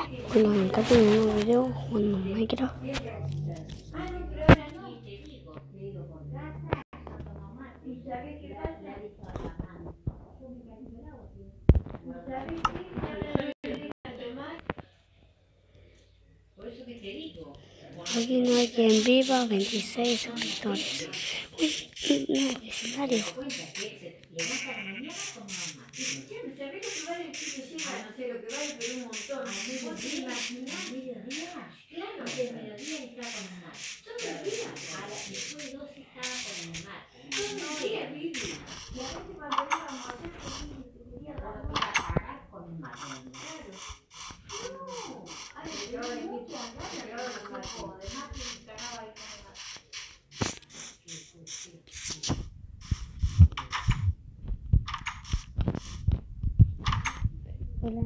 Bueno, acá tengo un video jugando Minecraft. Aquí no hay quien viva, 26 suscriptores. Uy, no, escenario. Hola.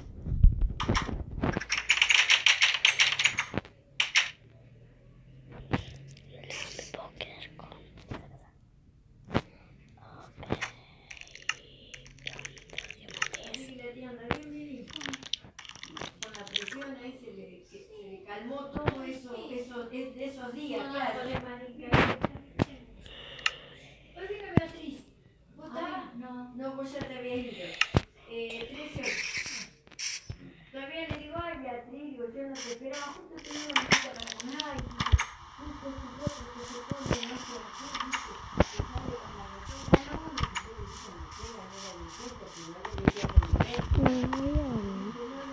Con la presión ahí se le calmó todo eso, es de esos días, claro. Oiga, Beatriz, ¿vos estabas? No, vos ya te habías ido. 13. Todavía le digo, ay Beatriz, digo, yo no te esperaba, justo tenía una cita para comer, ay, justo estos otros que se ponen, no sé, que sale con la botella, no, ni siquiera le dicen botella, no era botella, sino le decía con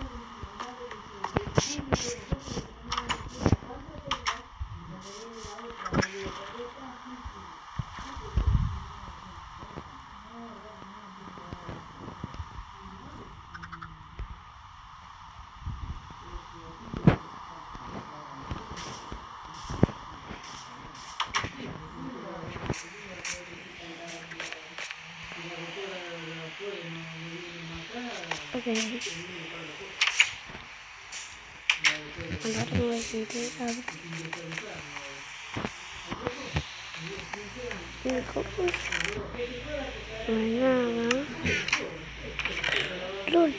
Ok. Ahora me voy a sentir no hay nada. LOL.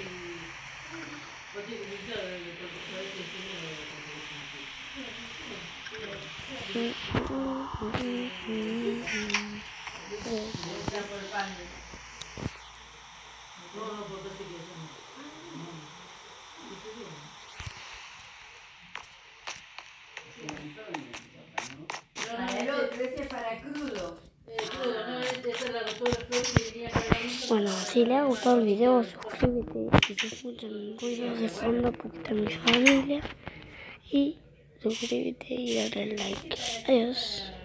Bueno, si le ha gustado el video, suscríbete y se escuchan ruidos de fondo porque está mi familia. Y suscríbete y dale like. Adiós.